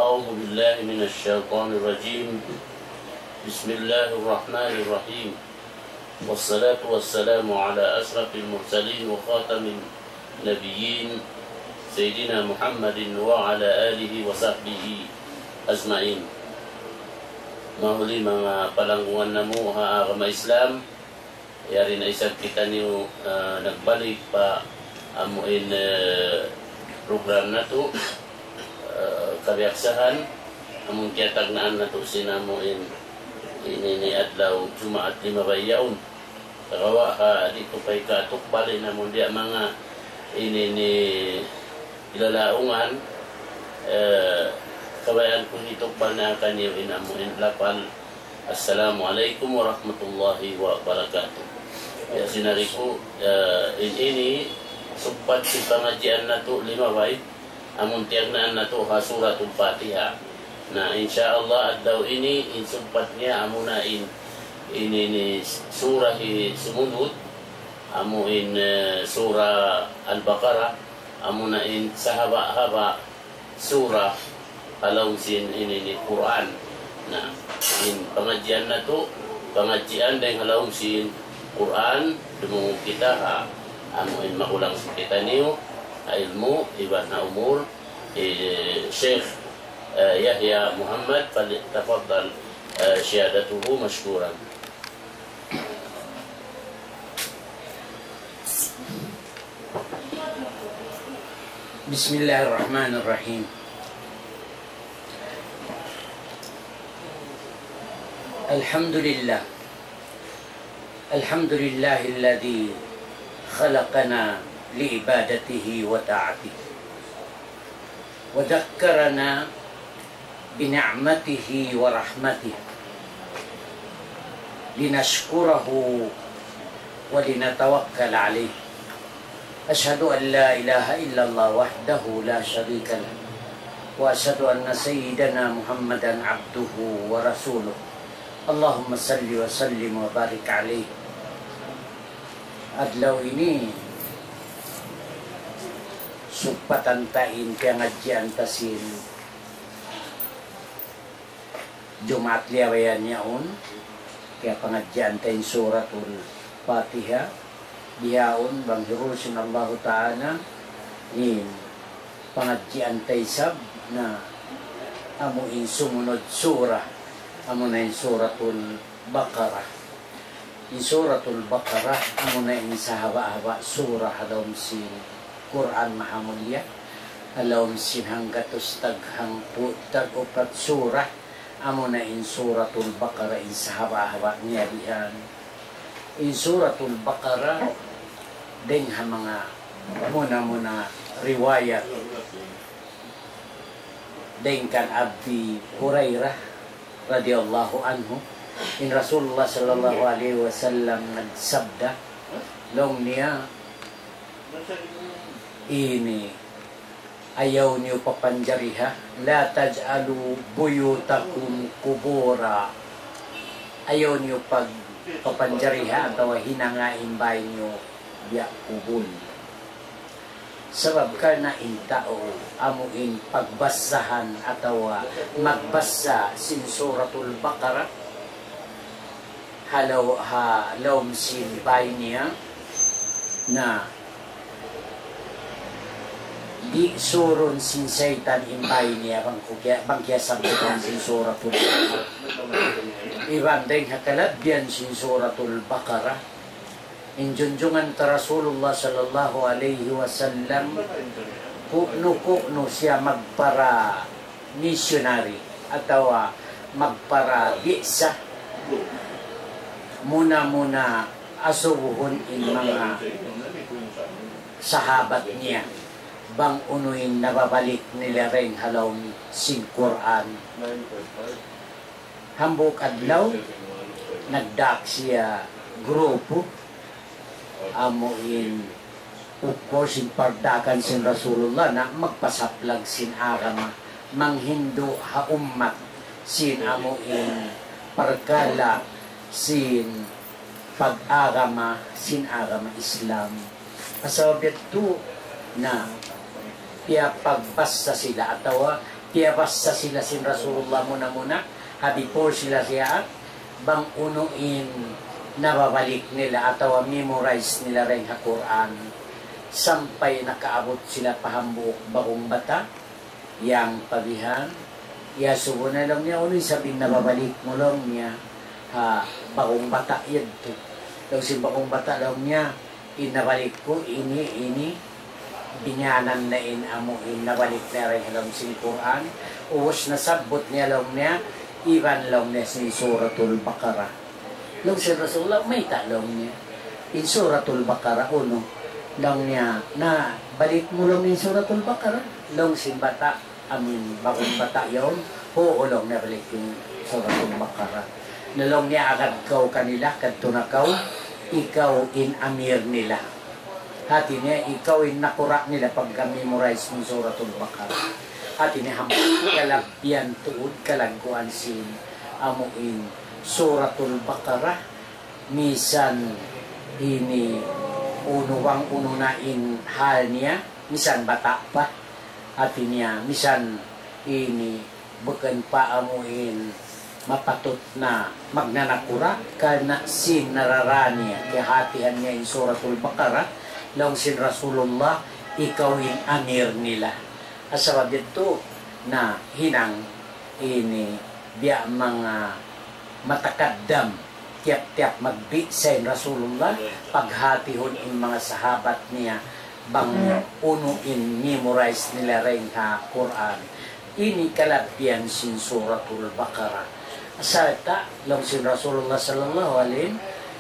أعوذ بالله من الشيطان الرجيم. بسم الله الرحمن الرحيم. والصلاة والسلام على أشرف المرسلين وخاتم النبيين سيدنا محمد وعلى آله وصحبه أجمعين. Mahuli mga palanggungan na mo agama Islam, yari na isang kita niyo nagbalik pa amuin program na to, kabiaksahan among tiyatagnaan na to sinamuin ini adlaw Jumaat 5 bayaon. Kagawa ka dito kay katukbali na mo diya mga ini ilalaungan kabayan ko itukbal na kanyo inamuin lapal. Assalamualaikum warahmatullahi wabarakatuh. Ya sinari ko ini supat si pengajian na to 5 bay amun tiyagnaan na to suratul Fatiha. Nah insyaallah adlaw ini insupatnya amunain ini surah sumunod amuin surah Al-Baqarah amunain sahaba-haba surah halausin ini Quran. Nah in pengajian na to pengajian dengan halausin Quran demo kita amuin magulang kita niyo ilmu ibadna umur Syekh Yahya Muhammad falyatafaddal syahadatuhu mashkuran. Bismillahirrahmanirrahim. Alhamdulillah. Alhamdulillahilladzi khalaqana liibadatihi wa ta'atihi wa dzakkarana bini'matihi wa rahmatihi linashkurahu wa linatawakkal alayhi. Ashhadu an la ilaha illallah wahdahu la syarika lah wa ashhadu anna sayyidana Muhammadan abduhu wa rasuluh. Allahumma salli wa sallim wa barik alaihi. Adlaw ini supatantain pengajian tasin Jumat liawayan yaun kaya pengajian tain suratul Fatiha bihaun bang hirusin Allah Ta'ala in pengajian taisab na amuin sumunod surah amunain suratul Baqarah. In suratul Baqarah amunain sahaba-haba surah dalam sin Quran maha mulia alam sin hanggatos taghang tag-upat surah amunain suratul Baqarah in sahaba-haba niya dihan. In suratul Baqarah dengan mga muna riwayat dengan Abi Hurairah radhiyallahu anhu in Rasulullah sallallahu alaihi wasallam nagsabda long niya ini ayaw niyo papanjariha la taj'alu buyutakum kubura, ayaw niyo pag papanjariha atau hinangain bahay niyo biya kubul. Sebab karena intao amuin pagbasahan atau magbasa sin suratul Baqarah halawm sin bay niya na di surun sin syaitan imbay niya bangkya sabitan sin suratul Baqarah ibandeng hakalabyan sin suratul Baqarah. Injunjungan ta Rasulullah sallallahu alaihi wasallam kukno siya magpara missionary atau magpara bisa muna asubuhon in mga sahabat niya bang unuin nababalik nila rin halaw sin Quran. Hambuk adlaw nagdak siya grupo amuin upo sin pardakan sin Rasulullah na magpasaplag sin agama manghindo ha ummat sin amuin parkala sin pag-agama sin agama Islam. Asabit to na pia pagbasa sila atawa Piyabasa sila sin Rasulullah muna before sila siya bang unuin nababalik nila atau memorize nila rin ha Quran sampai nakaabot sila pahambuk bagong bata yang pabihan ya subo na lang niya ulit sabihin nababalik mo lang niya ha bagong bata yan to daw si bagong bata lang niya inabalik ko ini binyanan na amo nabalik na rin alam si Quran uwas na sabot niya lang niya iban lang niya si Suratul Baqarah lang si Rasulullah may talong niya in Suratul Baqarah uno lang niya na balik mo lang in Suratul Baqarah lang si bata amin bagong bata yun lang na balik yung Suratul Baqarah nalong niya agad kau kanila kadto na kau ikaw in amir nila hati niya ikaw in nakura nila pagka-memorize ng Suratul Baqarah hati niya kalabyan tuod kalagkuan sin amuin Suratul Baqarah misan ini unuwang ununain hal niya misan bata pa hati niya misan ini bukan pa amuin mapatut na magnanakura kana sin nararaniya kaya hatihan niya in Suratul Baqarah lang sin Rasulullah ikawin amir nila asabab dito na hinang ini biya mga matakadam tiap-tiap magbi sa Rasulullah paghatihon in mga sahabat niya bang unuin memorize nila rin ha Quran ini kalabyan sin Suratul Baqarah asata lang sin Rasulullah sallallahu alaihi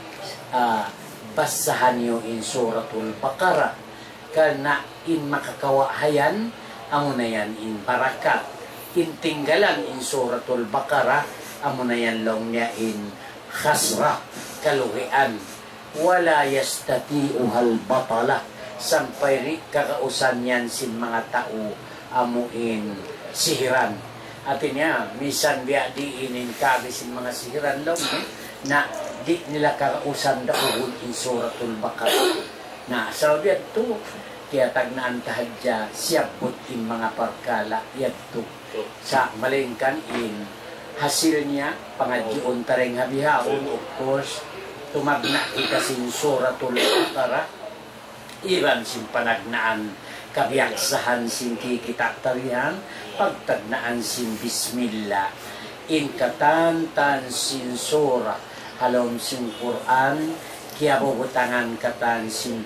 basahan niyo in Suratul Baqarah karena in makakawahayan amo na yan in barakat in tinggalan in Suratul Baqarah amo na yan long niya in khasra kaluhian wala yastati'uhal batala sampai ri kakausan yan sin mga tao amo in sihiran atin niya misan biya di inin kabi sin mga sihiran long na di nila kakausan daon in Suratul Baqarah na sabi ito kaya tagnaan tahadya siyabot in mga parkala yadto sa malingkan in hasil niya pangadyon tareng habihaon of course tumagna kita sin Suratul Baqarah iban sin panagnaan kabiyaksahan sin kikita tarihan pagtagnaan sin Bismillah in katantan sin surah halom sin Quran kaya bubutangan katan sin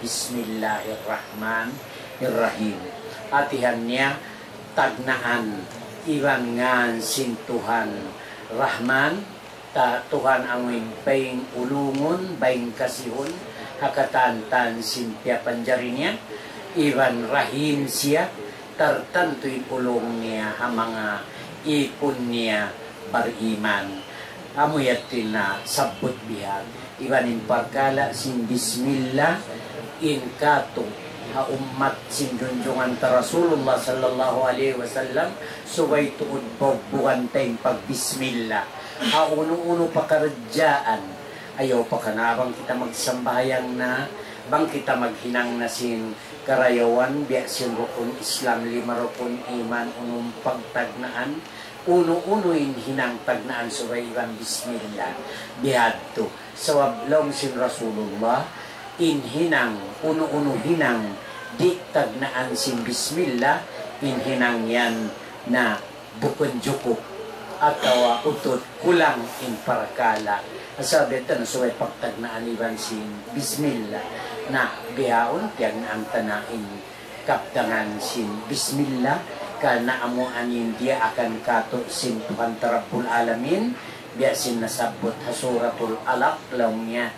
Bismillahirrahmanirrahim atihan niya tagnaan iban ngan sin Tuhan Rahman ta Tuhan angin baing ulungon baing kasihon hakatantan sin pia panjari niya iban Rahim siya tartantuin ulong niya ha mga ipon niya bariman amuyatin na sabot bihag ibanin parkala sin Bismillah in kato ha ummat sin junjungan ta Rasulullah sallallahu alaihi wasallam subay tuod buwan tayong pag Bismillah ha uno-uno pakaradyaan ayaw pa kanabang kita magsambayang na bang kita maghinang na sin karayawan biya sin rukun Islam 5 rukun iman unong pagtagnaan uno-uno in hinang tagnaan subay ibang Bismillah bihadto sawab long sin Rasulullah in hinang uno-uno hinang di tagnaan sin Bismillah in hinang yan na bukon jukok atau utut kulang in parakala sabi ito na subay pagtagnaan ibang sin Bismillah na bihaon tiyag na ang tanain kaptangan sin Bismillah karena amo anin dia akan kato sin Tuhan Rabbul Alamin biya sin nasabot ha Suratul Alaq lawnya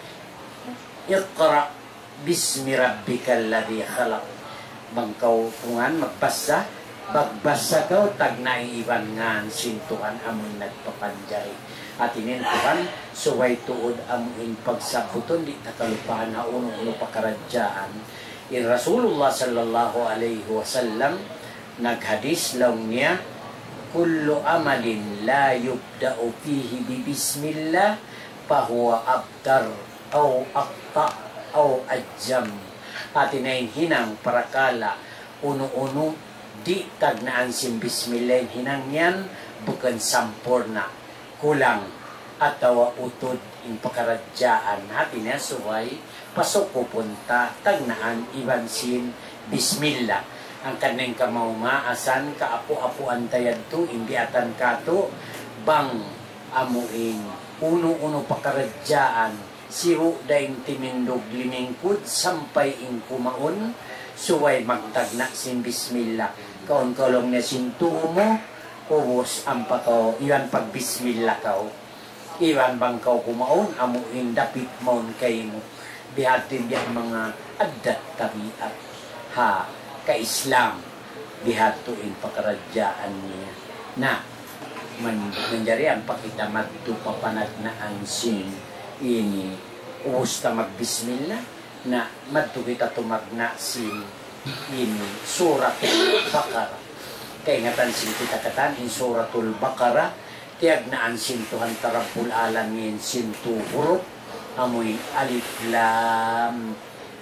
Iqra bismi rabbikal ladzi khalaq bangkaw tungan magbasa bagbasa kaw tagnay iban ngan sin Tuhan amon nagpapanjay at inin Tuhan suway tuod amuin pagsabuton di takalupahan na uno-uno pakaradyaan in Rasulullah sallallahu alaihi wasallam naghadis lang niya kullu amalin la yubda'u fihi bi bismillah fahuwa abtar aw aqta aw ajjam at inayin hinang parakala uno-uno di tagnaan sin bismillah hinangyan bukan sampurna kulang atawa utod in pakaradyaan hati niya suway pasok pupunta tagnaan iban sin bismillah ang kaneng kamaumaasan kaapu-apuan tayad to imbiatan kato bang amuing uno-uno pakaradyaan siru daing timindog limingkod sampay ing kumaon suway magtagna sin bismillah kaon kolong na sintuo mo ubos ang pakaw iwan pag bismillah kao iwan bang kao kumaon amuing dapit maon kay mo bihatin biya mga adat tabiat ha ka-Islam bihatuin pakaradyaan niya na manjarian pakita magtupapanag na ang sin ini ubos ta magbismillah na madto kita tumagna sin ini suratul Baqarah kay ngatan sin kita katan in suratul Baqarah tiag na ang sintuhan tarapul alamin sintu huruf amoy alif lam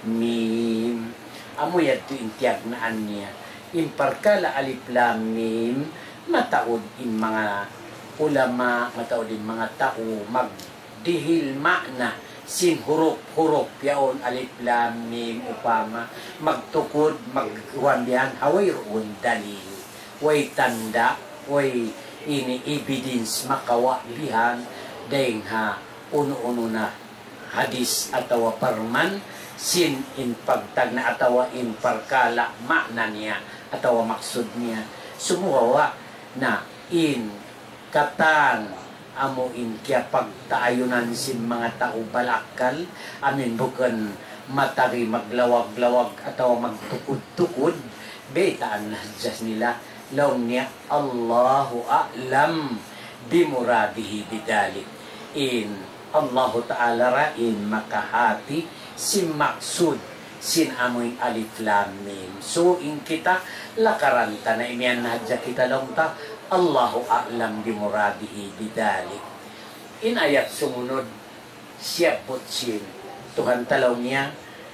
mim amoy adto in tiag naan niya imparkala alif lam mim mataod in mga ulama mataod in mga tao magdihil makna sin huruf yaon alif lam mim upama magtukod magwambihan haway roon dalil way tanda way ini evidence makawabihan dahil ha uno-uno na hadis atawa parman sin in pagtagna atawa in parkala makna niya atawa maksud niya sumuhawa na in katan amo in kaya pagtaayunan sin mga tao balakal amin bukan matari maglawag-lawag atawa magtukod-tukod betaan na diyas nila law niya Allahu a'lam bimuradihi bidalik in Allahu ta'ala ra'in makahati sin maksud sin amoy alif lam mim so in kita lakaranta na imian hadya kita lang ta Allahu a'lam bimuradihi bidalik in ayat sumunod siyapot sin Tuhan talaw niya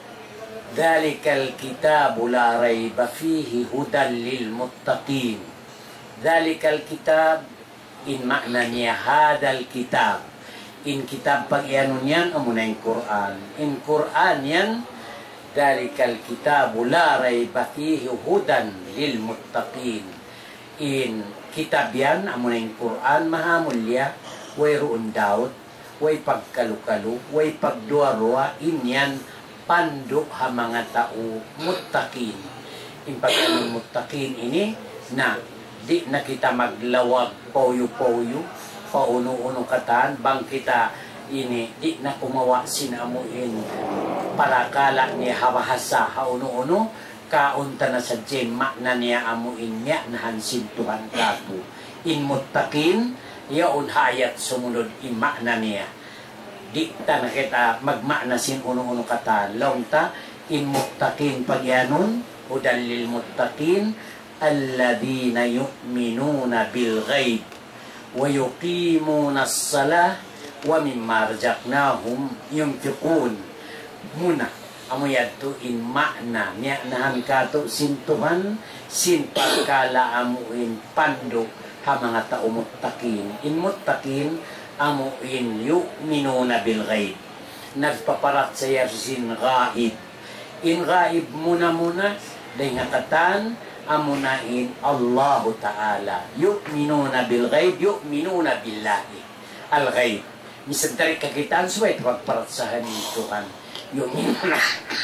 Dhalikal kitabu la rayba fihi hudan lil muttaqin. Dhalikal kitab in makna niya hadal kitab. In kitab pag iano niyan amuna yung Quran. In Quran yan dhalikal kitabu la rayba fihi hudan lil muttaqin. In kitab yan amuna yung Quran mahamulya way ruon daot way pagkalukalu way pagduarwa inyan panduk ha mga tao muttaqin. Impag muttaqin ini na di na kita maglawag poyo-poyo pauno-uno katan bang kita ini di na kumawa sinamuin parakala ni hawahasa hauno-uno kaunta na sa jema na niya amuin niya na hansin Tuhan kato in muttaqin yaon hayat sumunod in makna niya di ta na kita magmakna sin uno-uno kata launta in muttaqin pagyanon hudan lil muttaqin alladhina yu'minuna bil ghaib wa yuqimuna as-salah wa mimma razaqnahum yunfiqun muna amuyad to in makna niya nahan kato sin Tuhan sin pagkala amuin pando ha mga tao muttaqin in muttaqin amuin yu'minuna bil ghaib nagpaparat saya sin ghaib in ghaib muna dahil ngakatan amunain Allah Ta'ala yu'minuna bil ghaib yu'minuna billahi al ghaib misal dari kakitaan suway pagparatsahan ni Tuhan yu'minuna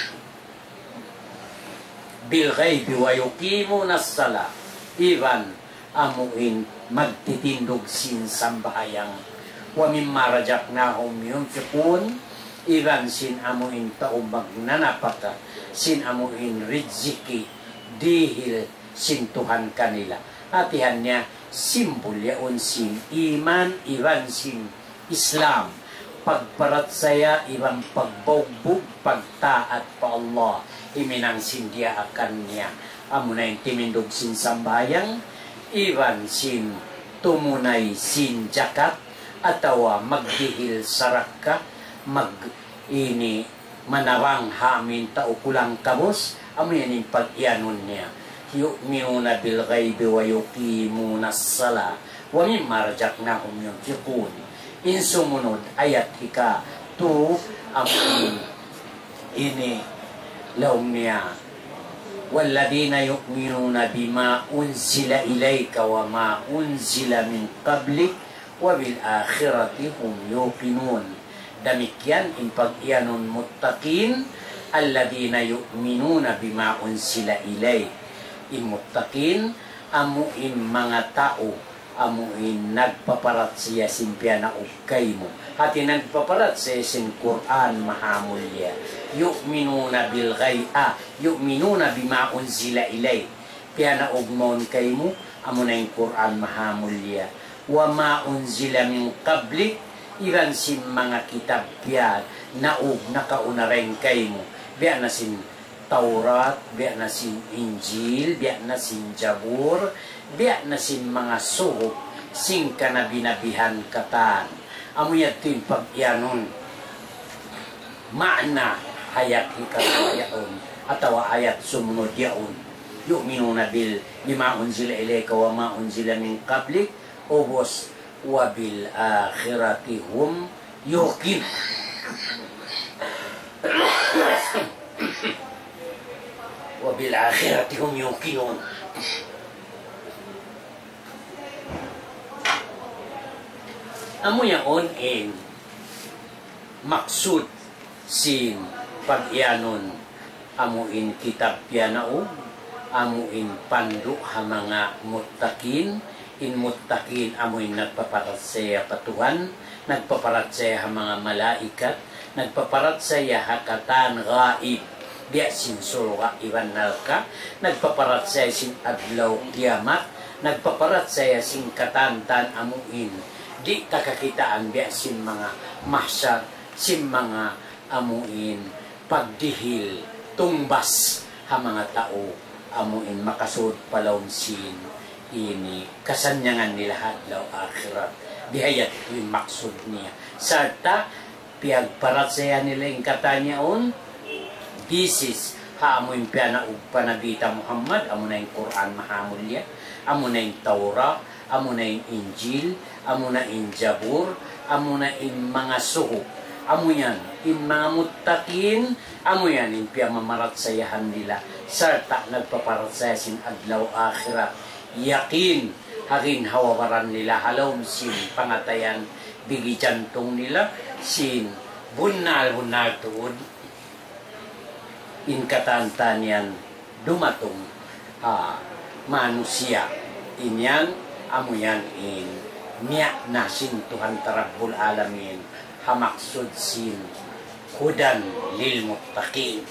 bil ghaib wa yuqimuna as-salah iban amuin magtitindog sin sambahayang wa mimma razaqnahum yunfiqun iban sin amuin taong magnanapaka sin amuin rizki dihil sin Tuhan kanila atihan niya simbol yaon sin iman iban sin Islam pagparat saya iban pagbogbog pagtaat pa Allah iminang sin dia akan niya amunay timindog sin sambayang iban sin tumunay sin jakat atawa magdihil saraka mag ini manawang hamin tao kulang kabos amin yung pag-ianon niya yu'minuna bil ghaibi wa yuqimuna as-salah wa mimma razaqnahum yunfiqun. In sumunod ayat ika tu ang ini laum niya walladina yu'minuna bima unzila ilayka wa ma unzila min qablik wa bil akhirati hum yuqinun. Demikian impag-iyanon muttaqin alladina yu'minuna bima unzila ilayka. Imuttaqin amuin mga tao amuin nagpaparat siya simpiana ukay mo hati nagpaparat siya sin Quran mahamulya yu'minuna bil ghai'a yu'minuna bima unzila ilay piana ugmon kay mo amo na yung Quran mahamulya wa ma unzila min qablik iran sin mga kitab pian naug nakaunareng kay mo biya na sin Taurat, biya na sin Injil, biya na sin Jabur, biya na sin mga suhok, sing ka na binabihan katan. Amo yatin pag-iyanon, maana hayat hikagawa yaon, atawa ayat sumunod yaon. Yu'minuna bil bima unzila ilayka wa ma unzila min qablik, ubos wa bil akhirati hum yuqin. Wa bil akhirati hum yuqinun. Amo yaon in maksud sin pag-iyanon amuin kitab pianao amuin pandu ha mga muttaqin in muttaqin amuin nagpaparat saya patuhan nagpaparat saya ha mga malaikat nagpaparat saya hakatan ghaib biya sin surga iwan nalka nagpaparat saya sin adlaw kiamat nagpaparat saya sin katantan amuin di takakitaan biya sin mga mahsyar sin mga amuin pagdihil tumbas ha mga tao amuin makasud palawm sin ini kasanyangan nila hadlaw akhirat bihayat yung maksud niya sarta piyagparat saya nila yung katanyaon bisis ha amo yung piana ug panabita Muhammad amo na yung Quran mahamulya amo na yung Taura amo na yung Injil amo na yung Jabur amo na yung mga suhok amo yan in mga muttaqin amo yan in piyamamarat sayahan nila sarta nagpaparat saya sin adlaw akhirat yakin harin hawawaran nila halawm sin pangatayan bigi jantong nila sin bunal tuod in katantan yan dumatong manusia inyan amo yan in miyak na sin Tuhan Rabbul Alamin hamaksud sin hudan lil muttaqin.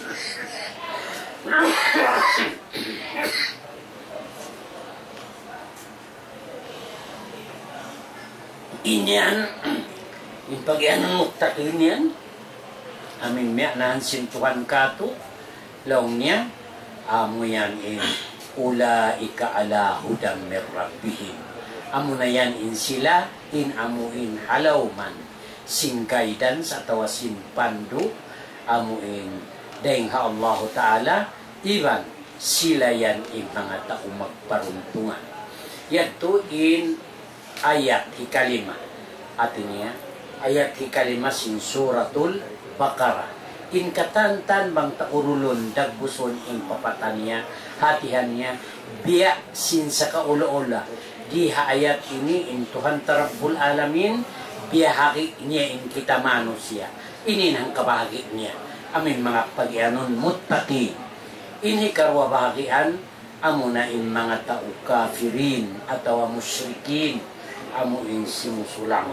Inyan in pagyan ng muttaqin yan amin miyak na sin Tuhan kato laong niya amo yan in ulaika ala hudam mir rabbihim amo na yan in sila in amo in halawman sin guidance atawa sin pandu amo in dahing ha Allah Ta'ala iban sila yan in mga tao magparuntungan yato in ayat ikalima atin niya ayat ikalima sin suratul Baqarah in katantan bang taurulon dagbuson in papatanya hatihan niya biya sin sa kaula-ula di ha ayat ini in Tuhan Rabbul Alamin biya haki niya in kita manusia inin ang kabahagi niya amin mga pag-ianon muttaqin ini karwa bahagian amo na in mga tao kafirin atawa musyrikin amo in simusulang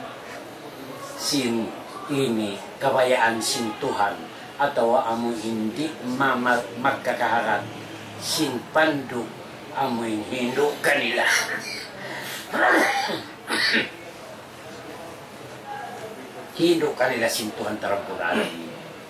sin ini kabayaan sin Tuhan atau amo hindi magkakaharan sin pandu amo hindo kanila hindo kanila sin Tuhan Rabbul Alamin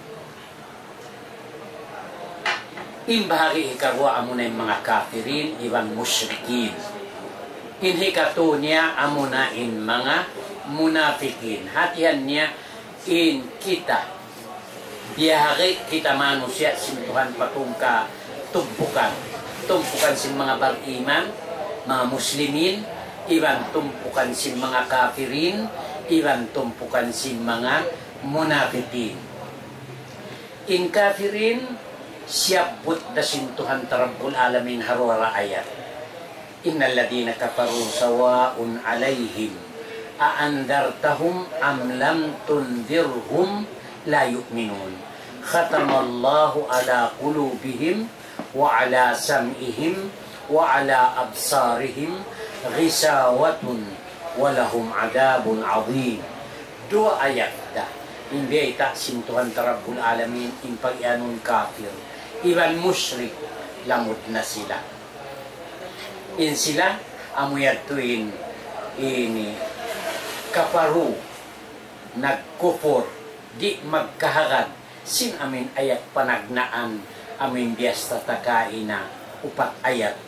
imbahagi ikarwa amo na yung mga kafirin ibang musyrikin inhikato niya amo na in mga munafikin hatihan niya in kita biyahari kita manusia sin Tuhan patungka tumpukan tumpukan sin mga bariman, mga muslimin, iban tumpukan sin mga kafirin, iban tumpukan sin mga munafikin. In kafirin, siyabot da sin Tuhan Rabbul Alamin harwara ayat. Innal ladina kafaru sawa'un alaihim aandartahum am lam tundirhum la yu'minun. Khatamallahu ala qulubihim wa ala sam'ihim wa ala absarihim ghisawatun wa lahum adabun azim. Dua ayat dah. Hindi ita sin Tuhan Rabbul Alamin in pag-ianun kafir. Iban musyrik lamod na sila. In sila amuyatuin ini kaparu nagkupor di magkahagad sin amin ayat panagnaan amin bias tatakaina upat ayat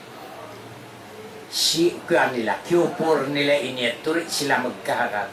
si kuan nila kupor nila inyat turi sila magkahagad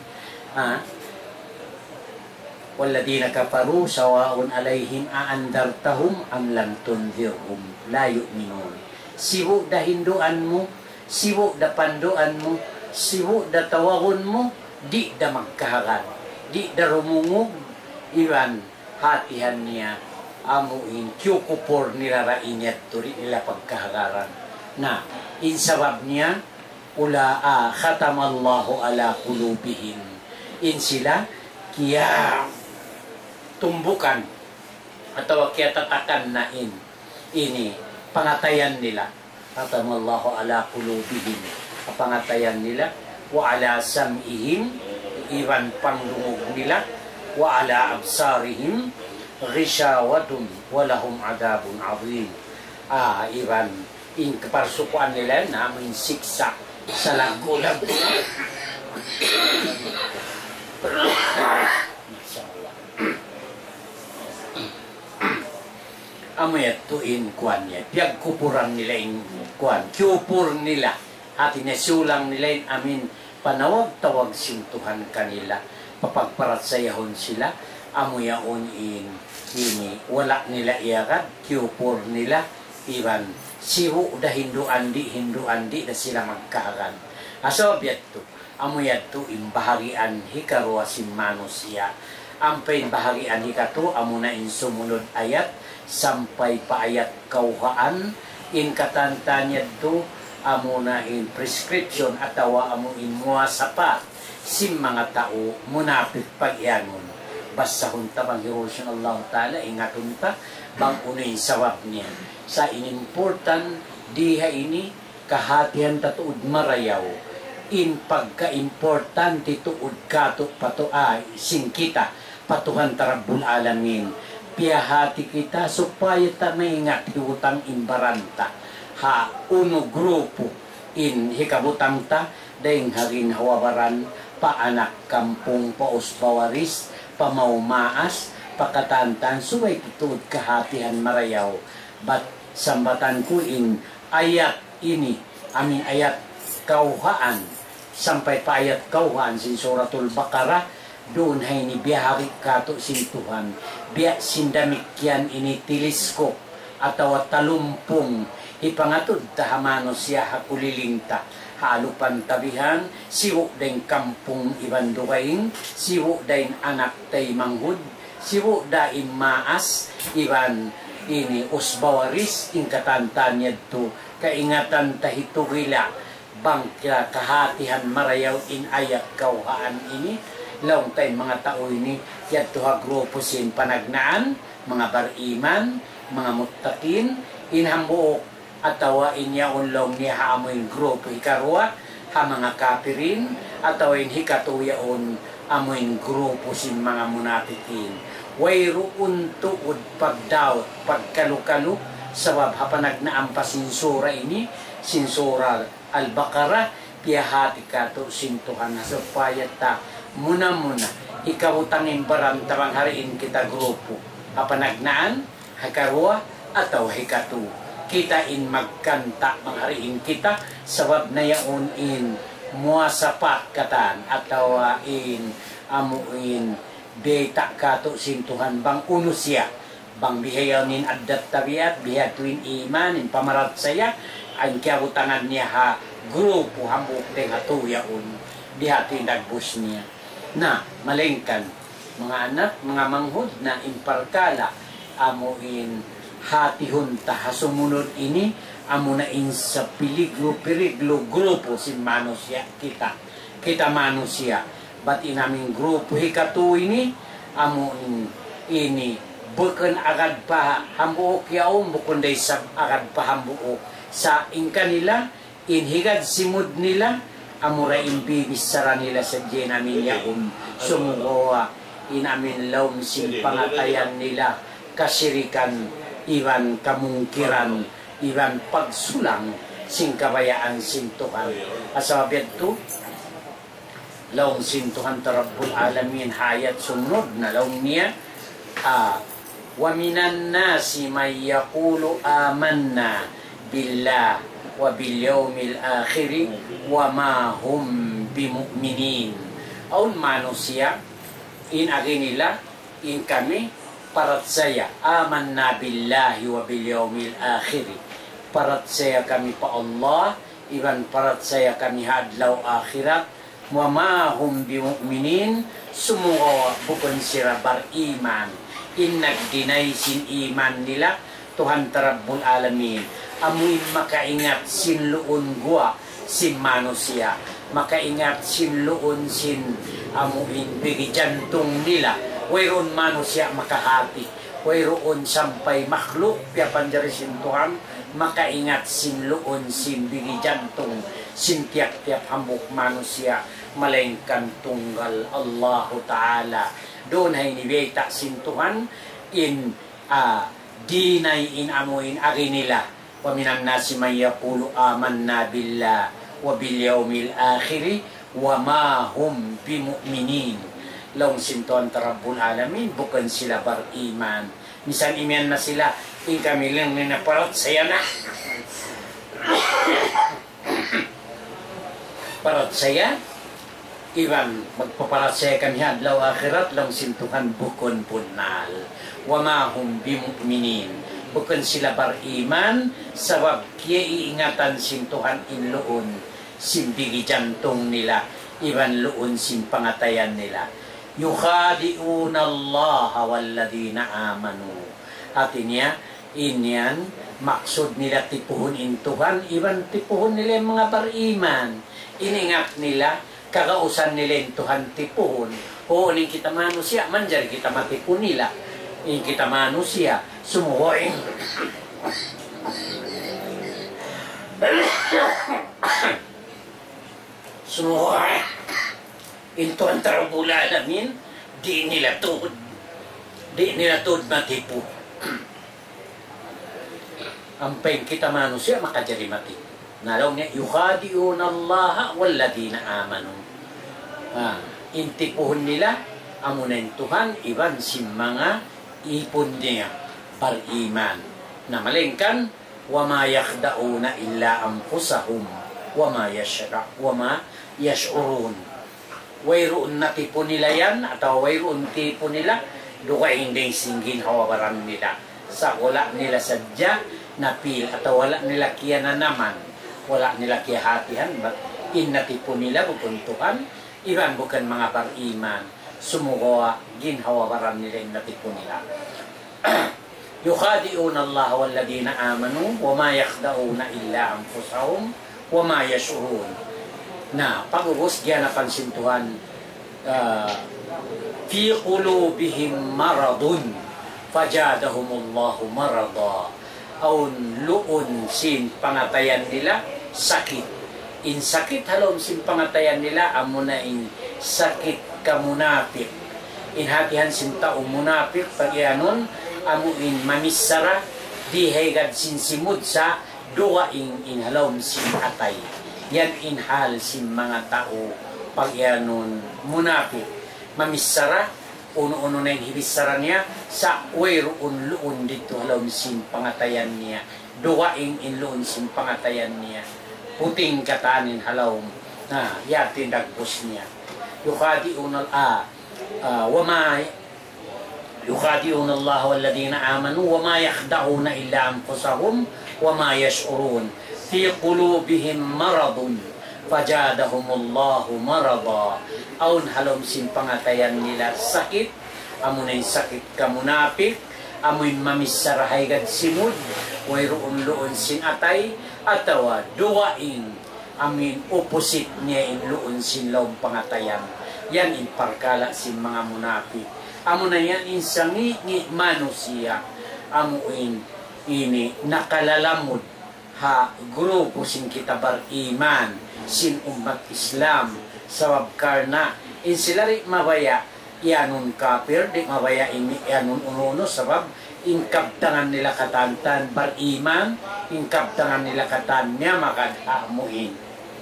walladina kafaru sawa'un alaihim aandartahum am lam tunzirhum la yu'minun. Siwo da hinduan mo, siwo da panduan mo, siwo da tawagon mo, di da magkahagan, di da rumungog, iwan hatihan niya amuin kyukupor nila rainyat turi nila pagkahagaran. Na insabab niya ula khatamallahu ala qulubihim. In sila kiya tumbukan atau kaya tatakan na ini pangatayan nila. Khatamallahu ala qulubihim, pangatayan nila, wa ala sam'ihim, iwan pangdungog nila, wa ala absarihim ghishawatun wa lahum adabun azim. Iwan in keparsukuan nila namin siksa sa lagulag. Amayat tuin kuan niya. Piyag kupuran nila in kuan. Kupur nila. At inasulang nila in amin panawag-tawag sintuhan kanila. Papagparat sayahon sila. Amuyaon ini. Wala nila iagad. Kupur nila. Iban. Siwo da hindu andi na sila magkahagan. Aso biyat to. Amuyat to imbahagian hikarwa si manusia. Ampain bahagian hikato. Amuna in sumunod ayat. Sampai pa ayat kauhaan in katantanya do amuna in prescription atawa amu in muasapa sim mga tao munapit pag-ianon basta hunta bang hirosyon Allah Ta'ala ingatun ta bang unin sawab niya sa inimportan diha ini kahatihan tatuod marayaw in pagka-importante tuod kato pato sing kita patuhan Rabbul Alamin piyahati kita supaya ta maingat hutang imbaranta uno grupo in hikabutang ta daing harin hawabaran paanak kampung pausbawaris pamaumaas pakatantan suway tutud kahatihan marayaw bat sambatan ko in ayat ini amin ayat kauhaan sampai pa ayat kauhaan sin suratul Baqarah doon hay ni biyahari kato sin Tuhan biya sindamikyan ini teleskop atau talumpong ipangatod tahamano siya hakulilinta halupan tabihan siwo daing kampung ibandukaing siwo daing anak tay manghud siwo daing maas iban ini usbawaris ingkatantanya to kaingatan tahitugila bang kahatihan marayaw in ayat kauhaan ini long time mga tao ini yat tuha grupo sin panagnaan mga bariman mga muttakin inhambuok atawa inya unlong niya haamoy grupo hikarwa ha mga kapirin atawa in hikatuyaon amoy grupo sin mga munafikin wayroon tuod pagdaot pagkalukalu sabab hapanagnaam pa sinsura ini sinsura al-Baqarah piyahati kato sintuhan na supaya ta muna ikaw tanging barantarang hariin kita grupo kapanagnaan hakarwa atau hikatu kita in magkanta manghariin kita sabab na yaon in muasapat katan atau in amuin beta kato sintuhan bang unusya bang bihayanin adat tabiat bihatuin iman in pamarat saya ang kiabutangan niya ha grupo hambuk teng hatuyaon bihatuin dagbus niya na malengkan mga anak mga manghud na imparkala amuin hatihon ta hasumunod ini amo na in sa peligro grupo sin manusia kita manusia bat inaming grupo hikatu ini amo ini bukan agad pa hambuok yaon bukun day sa agad pa hambuok sa inka nila inhigad simud nila amura imbibisara nila sa diyan namin yaon sumugawa inamin laum sin pangatayan nila kasirikan iwan kamungkiran iwan pagsulang sin kabayaan sin Tuhan asabiyad to laung sin Tuhan Rabbul Alamin hayat sumunod na laung niya wa minan nasi may yaqulu amanna billah wa bil yawmil akhir wa ma hum bimu'minin aun manusia in aginila in kami parat saya amanna billahi wa bil yawmil akhir parat saya kami pa Allah iban parat saya kami hadlaw akhirat wa ma hum bimu'minin semua bukan sila beriman in nagdinay sin iman nila Tuhan Rabbul Alamin amuin makaingat sin luon gua sin manusia makaingat sin luon sin amuin bigi jantung nila wayron manusia makahati wayroon sampay makhluk piapan dari sin Tuhan makaingat sin luon sin bigi jantung sin tiap-tiap hambuk manusia malengkan tunggal Allah Ta'ala doon ay nibeta sin Tuhan in dinay in amuin agi nila wa minan nasi may yaqulu amanna billah wa bil yawmil akhir wa ma hum bimu'minin long sin Tuhan Rabbul Alamin bukan sila beriman misan iman na sila in kami lang ninaparat saya na parat saya iban magpaparat saya kami hadlaw akhirat lang sintuhan bukon punal wa ma hum bimu'minin bukan sila beriman sabab kia iingatan sintuhan inloon simbigi jantung nila iban loon sin pangatayan nila yukhadi'una Allah walladhina amanu artinya inyan maksud nila tipuhon in Tuhan iban tipuhon nila mga beriman iningat nila kakausan nila yung Tuhan tipuhon o ning kita manusia manjar kita matipun nila in kita manusia sumuhoing sumuhoing in Tuhan Rabbul Alamin di nila tuod matipu ampeng kita manusia maka jadi mati nalaw niya yukhadi'una Allah walladhina amanu intipuhon nila amunin Tuhan iban si mga ipon niya beriman na malingkan wa ma yakhda'una illa anfusahum wa ma yash'urun wayroon na tipo nila yan atau wayroon tipo nila duka hindi singgin hawabaran nila sa wala nila sadya napil atau wala nila kiya na naman wala nila kiya hatihan inatipo nila bukan Tuhan iban bukan mga beriman sumugawa ginhawabaran nila inatipo nila yukhadi'una Allah walladhina amanu wa ma yakhda'una illa anfusahum wa ma yash'urun na pag-ubos diyan napansin Tuhan fi qulubihim maradun fajadahumullahu marada aun luon sin pangatayan nila sakit in sakit halom sin pangatayan nila amo na in sakit kamunapik in hatihan sin tao munapik pagyanon amo in mamisara dihegad sin simud sa duwa in halom sin atay yan in hal sin mga tao pagyanon munapik mamisara uno-uno na yung hibisara niya sa wayroon luon dito halom sin pangatayan niya duwaing in luon sin pangatayan niya puting katanin halom na yatin dagbos niya yukhadi'una يخادعون الله والذين آمنوا وما يخدعون إلا أنفسهم وما يشعرون في قلوبهم مرض فزادهم الله مرضا. Aun halom sin pangatayan nila sakit, amunay sakit ka munapik, amuin mamisarahay gad simud, wayroon loon sin atay, atawa duwain, amin opposite niya in loon sin lawm pangatayan. Yan in parkala sin mga munapik. Amo na yan insangi ni manusia. Amuin ini nakalalamod ha grupo sin kita bar-iman sin umat Islam sawab karna in sila rin mabaya ianun kafir di mabaya ini ianun ununo sabab inkabtangan nila katantan bar-iman inkabtangan nila katanya makadamuin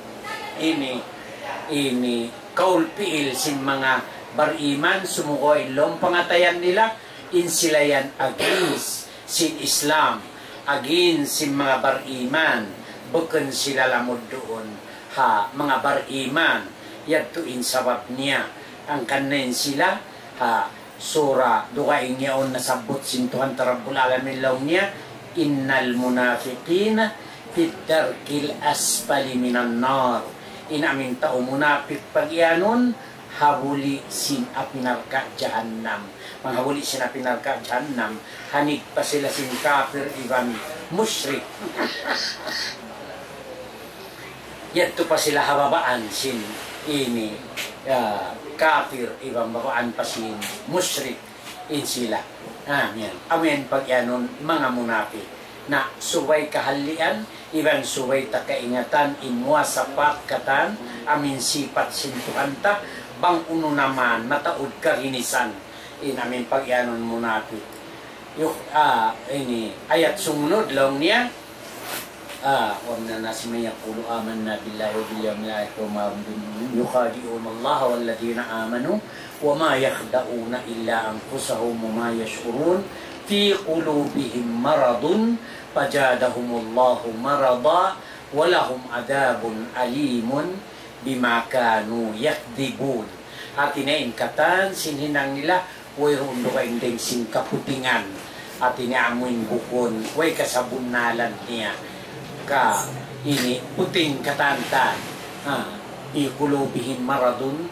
ini kaulpiil sin mga bar-iman sumukoy long pangatayan nila in sila yan against sin Islam against sin mga bar-iman bukan sila lamod doon ha mga bar-iman yadtuin sabab niya ang kanin sila ha sura dukain niya on nasabot sin Tuhan Rabbul Alamin law niya innal munafiqina fit darkil asfali minan nar inamin tao munafik pagyanon habuli sin apinarka jahannam. Manghabuli sin apinarka jahannam. Hanig pa sila sin kafir iban musyrik. Yadto pa sila hababaan sin ini kafir iban babaan pa sin musyrik in sila. Amen. Amen pag yanon mga munafik na subay kahalian iban subay takaingatan inwa sapat katan amin sipat sin Tuhanta bang uno naman mataod ka hinisan inamin pagyanon munafik yung ini ayat sumunod lang niya wa minna nasi may yaqulu amanna billahi wa bil yawmil akhir wa ma hum yukhadi'una Allah wal ladina amanu wa ma yakhda'una illa anfusahum wa ma yash'urun fi qulubihim maradun fazadahumullahu marada wa lahum adabun alimun bima kanu yakdibun. At inaingkatan sinhinang nila wayroon doon din sin kaputingan at inaamuin bukon way kasabunalan niya ka ini puting katantan ikulubihim maradun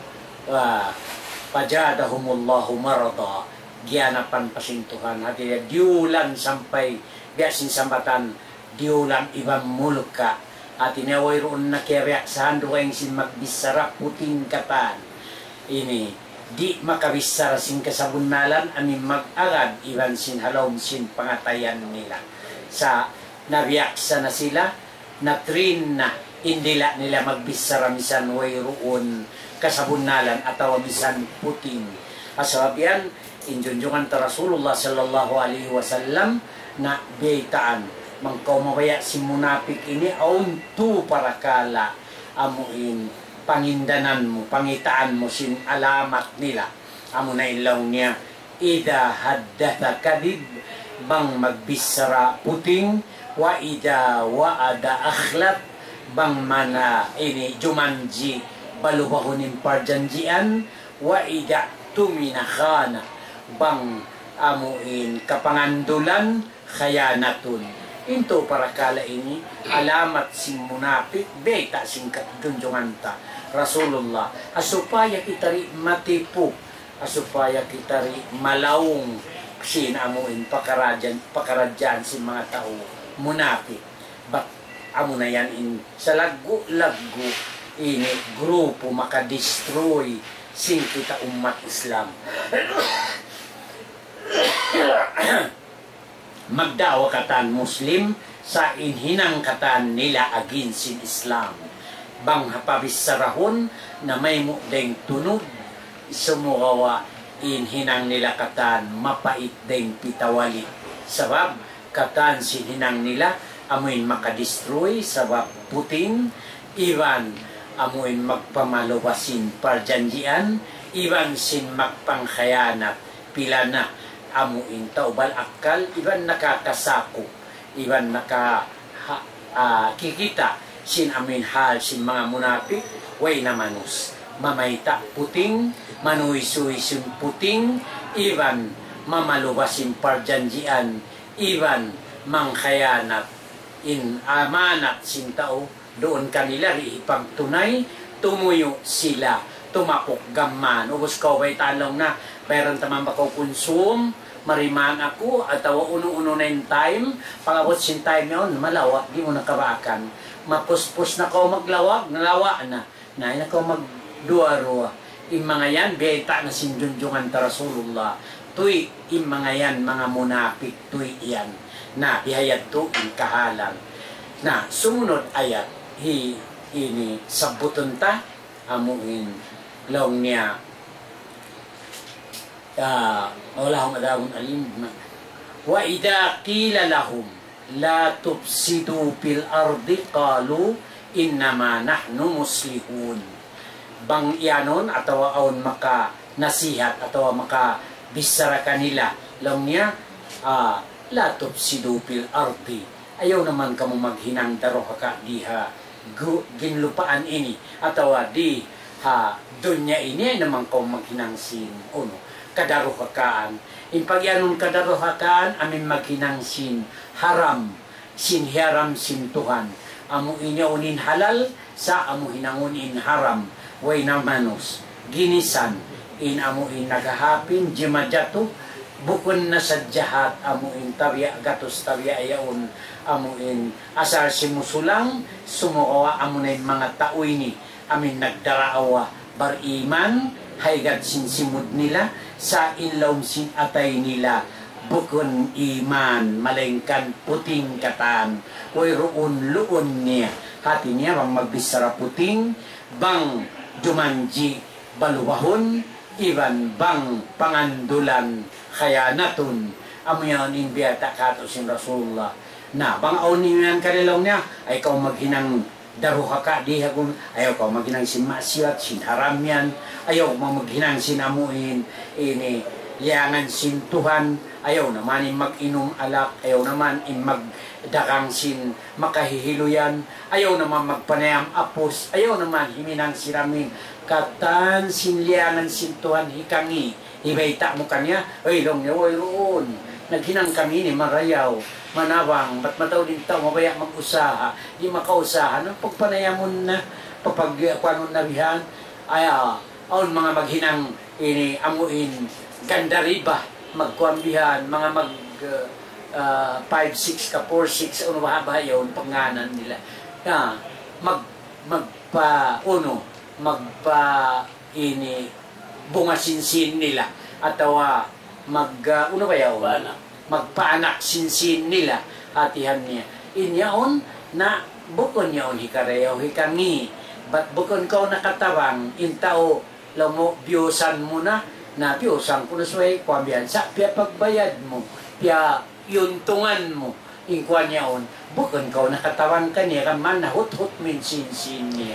pajadahumullahu marada gianapan pasintuhan at diulan sampai biasin sambatan diulan ibang mulka at inaway roon na kaya saan doon sin magbisara puting katan ini di makabisara sin kasabunalan amin mag-agad iban sin halawm sin pangatayan nila sa nabiyaksa na sila na trin na indila nila magbisara misan way roon kasabunalan atawa misan puting asabian injunjungan ta Rasulullah sallallahu alaihi wasallam na beitaan mangkaw mabaya si munafik ini auntu para kala amuin pangindanan mo pangitaan mo sin alamat nila amo na ilaw niya ida haddatha kadib bang magbisara puting wa ida waada akhlat bang mana ini jumanji balubahunin parjanjian wa ida tuminakhana bang amuin kapangandulan khayanatun. Into para kala ini alamat sin munafik beta sin katjunjunganta Rasulullah asupaya kita ri matipu asupaya kita ri malaung sin amuin pakarajan sin mga tao munafik bak amo na yan in sa lagu-lagu ini grupo makadestroy sin kita umat Islam magdawa katan Muslim sa inhinang katan nila against sin Islam bang hapabisarahon na may mudeng tunog sumugawa inhinang nila katan mapait deng pitawali sabab katan sin hinang nila amuin makadestroy sabab puting iban amuin magpamaluwasin parjanjian iban sin magpangkhayanat pila na amuin taubal akal iban nakakasako iban kikita sin amin hal sin mga munafik way na manus mamayta puting manuisuy sin puting iban mamalubasin parjanjian, iban mangkhayanat, in amanat sintao, doon kanila ipang tunay, tumuyo sila, tumapok gamman. Ubos ko ba'y talong na, mayroon tamang bakaw konsum, mariman ako, at uno-uno na yung time, pangabot sin time yun, malawa, di mo nakabakan. Mapuspos na ko maglawag, nalawa na, na ko magduwa-ruwa. Yung mga yan, beta na sinjunjungan ta Rasulullah. Tuy, yung mga yan, mga munapik, tuy yan. Na, bihayad to, yung kahalan. Na, sumunod ayat, ini sabuton ta, amuin, long niya, wala akong adawon alim, wa idha qila lahum, la tufsidu fil ardi, qalu, innama nahnu muslihun. Bang iyanon atau aon maka nasihat atau maka bisara kanila lang niya la tufsidu fil ardi, ayaw naman kamu maghinang daro ka diha ginlupaan ini atau di dunya ini naman kamu maghinang sin uno kadaro kakaan in pagyanon kadaro kakaan amin maghinang sin haram sin Tuhan amu inyaunin halal sa amu hinangunin haram way na manos, ginisan, in amuin nagahapin, jimadyato, bukon na sa jahat, amuin tabya, gatos tabya ayaon, amuin asar simusulang, sumukawa amunin mga taoy ni, amin nagdaraawa, bariman, haygad sinsimod nila, sa inlaw sin atay nila, bukon iman, malengkan puting katan, way roon luon niya, hati niya bang magbisara puting, bang jumanji balubahon, iban bang pangandulan khayanatun, amuyan inbiyata kato sin Rasulullah. Na, bang auninan kanilaw niya, ay kau maghinang daruha ka, di hagun, ayaw kau maghinang sin masyat, sin haram yan, ayaw maghinang sin amuin, ini, liangan sin Tuhan, ayaw naman mag-inom alak, ayaw naman magdakang sin makahihiluyan, ayaw naman magpanayam apos, ayaw naman himinang siramin, katan sin liangan sin Tuhan hikangi, ibayta mo kanya, ay long niya, ay roon, naghinang kami ni marayaw, manawang, ba't mataw din tao, mabaya mag-usaha, di makausaha, nang pagpanayamon na, papagpanon na bihan, ay, aon mga maghinang, ini, amuin, ganda riba, magkuambihan, mga 5-6 ka, 4-6, ano ba yun, panganan nila. Ini, bungasinsin nila, atau ano ba yun, magpaanak sinsin nila, atihan niya. Inyaon, na bukon yaon hikareyaw, hikangi, ba't bukon ko nakatawang, intao, lamo, biyosan mo na piusang ko na suway, kuambihan sa, piya pagbayad mo, piya yuntungan mo, ingkuan yaon, bukon ka nakatawan ka niya, kaman na hut-hut min sin niya.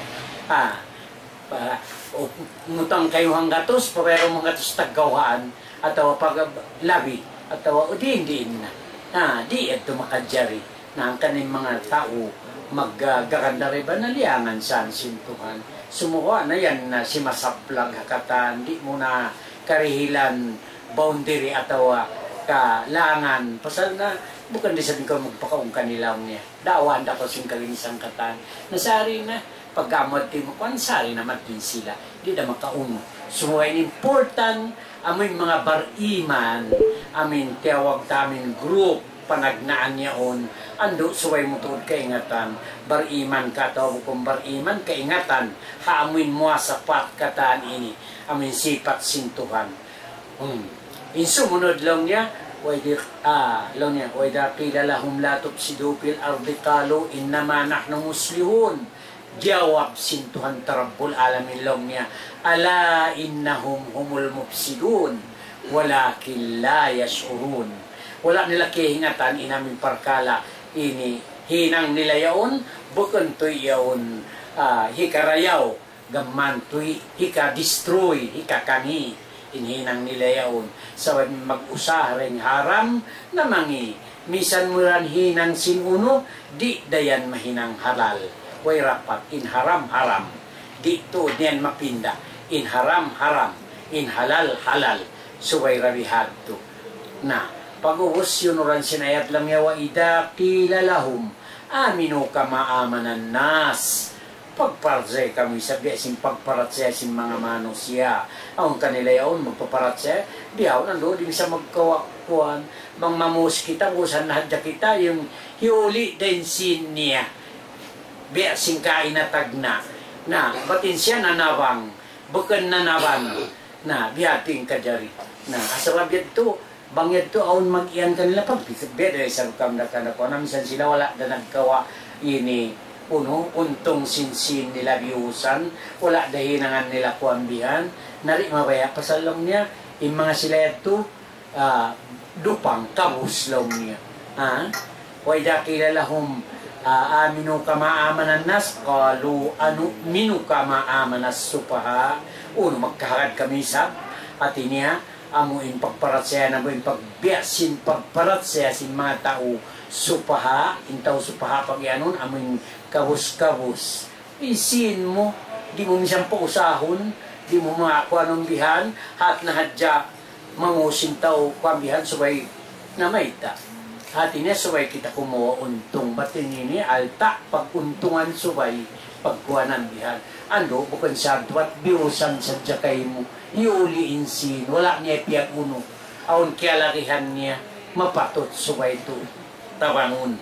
Ngutang kayo hang gatos, pero mga gatos taggawaan, atau pag labi, atau di na. Di ito makadjari, na ang kanin mga tao, maggaganda rin ba na liangan saan sintuhan. Sumuha na yan na si masaplag hakatan, di mo na karihilan, boundary atau kalangan. Pasal na, bukan di sabi ko magpakaong kanilaw niya. Dawaan ako sing kalinisang katan. Nasari na, pagkamot mo, sari naman din sila. Di na makaungo. So, important, amin mga bariman, amin tiyawag tamin group, panagnaan niyaon, ando suway mo tuod kaingatan, bariman ka, tawag kong bariman, kaingatan, haamin mo sa pat kataan ini, amin sipat sintuhan. Insumunod lang niya, wayda qila lahum la tufsidu fil ardi qalu innama nahnu muslihun. Jawab sintuhan tarabbul alamin lang niya, ala innahum humul mufsidun walakin la yashurun. Wala nila kihingatan inamin parkala ini hinang nila yaon bukon tuy yaon hikarayaw gamman tuy hika destroy hika kani inhinang nila yaon sa mag-usah ring haram na mangi misan muran hinang sinuno di dayan mahinang halal way rapat in haram haram di to diyan mapinda in haram haram in halal halal suway rabihad to Na pag-uwas yun oran sinayat lang ya wa ida qila lahum aminu kama amanan nas. Pagparatse kami sabi sin pagparatse sin mga manusia. Ang kanila yaon magpaparatse. Diyaw nando din sa magkawakuan. Mang mamus kita usan hadya kita yung hiuli din sin niya. Biya sin kainatag na. Na batin siya nanawang. Bukan nanawan. Na biyating kajari. Na asarab to. Bangyad to aun mag-iyan kanila pag beda isang kam na kanako. Namisan sila wala na nagkawa ini. Puno, untong sinsin nila biusan, wala dahinangan nila kuambihan, nari mabaya pasalong niya, yung mga sila ito, dupang, kabus lang niya. Way dakila lahum, aminu kama amanan nas, kalu anu minu kama amanas supaha, uno magkaharad kami sa, at niya, amuin pagparatsaya na mo yung pagbiasin, pagparatsaya sin mga tao, supaha, intaw supaha pag yanon, amuin kabus-kabus. Isin mo, di mo misang pausahon, di mo makakuha ng bihan, hat na hadya mangusin tao kwambihan, subay na maita. Hati niya, subay kita kumuha untong batin ini, alta, pag-untungan subay, pagkuha ng bihan. Ando, bukan sadwat, biusan sa jakay mo, iuliin sin, wala niya piyag uno, aun kialarihan niya, mapatot subay ito, tawangon.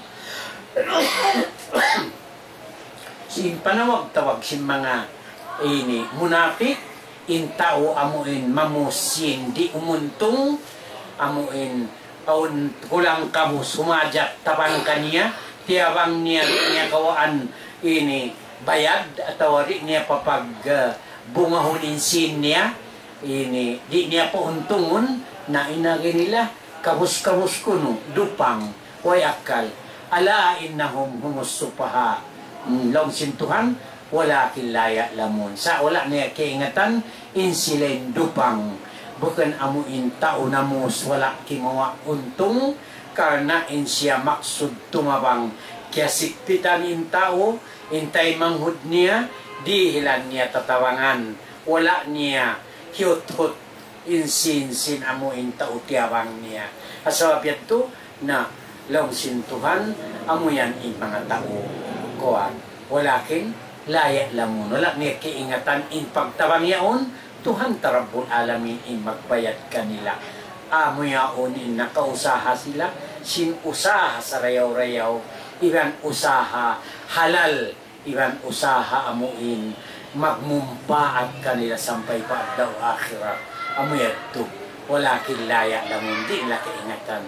Sin panawag-tawag sin mga ini munafik in tao amuin mamusin di umuntong amuin aun kulang kamus humajat tabang kaniya tiawang niya kawaan ini bayad atau di niya papag bungahunin sin niya ini di niya po untungon na inagi nila kabus-kabus kuno dupang way akal ala innahum humus supaha long sintuhan wala kilaya lamun sa wala niya kaingatan insilen dupang bukan amuin tao namus wala kimawa untong karena insya maksud tumabang kaya sikpitan in tao intay manghud niya dihilan niya tatawangan wala niya hiyot-hot insin amuin tao tiawang niya asawab yato na long sintuhan amuyan in mga tao kuan walakin layak lamun wala niya kiingatan in pagtabang yaon Tuhan Rabbul Alamin in magbayad kanila amo yaon in nakausaha sila sin usaha sa rayaw-rayaw iban usaha halal iban usaha amuin magmumpaat kanila sampay pa daw akhirat amo yato walakin layak lamun di nila kiingatan.